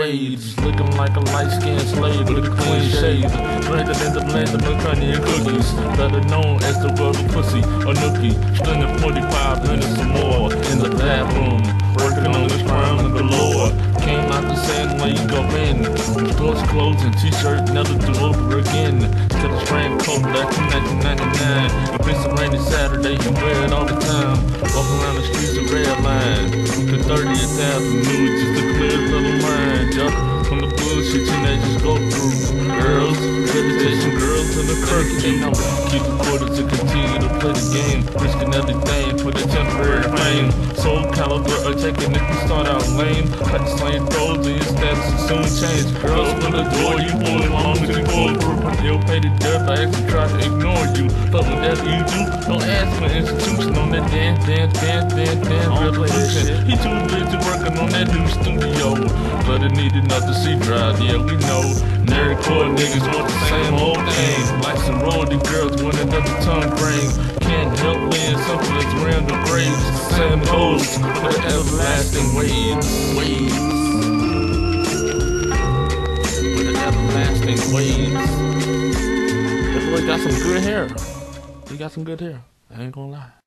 waves. Looking like a light-skinned slave with a clean shave. Greater than the land of honey and cookies. Better known as the world of pussy or nookie. Spending 45 minutes or more in the bathroom, working on this crown galore. Came out the same way you go in. Doors closed and t-shirt never do over again. Kept a strand coat back in 1999. If it's a rainy Saturday, you wear it all the time. Walk around the streets of red line. The 30th Avenue, just a clear little mind. Jump from the bullshit teenagers go through. Girls, vegetation girls in the curfew. Keep the quarters to continue to play the game. Risking everything for the temporary fame. Soul caliber attacking if you start out lame. Like the same throws and your status will soon change. Girls open the door, you pull it long as you pull through. You'll pay the death, I actually try to ignore you. But whatever you do, don't ask for an institution on that dance revolution. He too busy working on that new studio. But it need another C drive, yeah we know. Nerdcore niggas want the same old thing. Like some royalty girls want another tongue brain. Can't help being something that's around the graves. Same hoes for the everlasting waves. For the everlasting waves. That boy got some good hair. He got some good hair. I ain't gonna lie.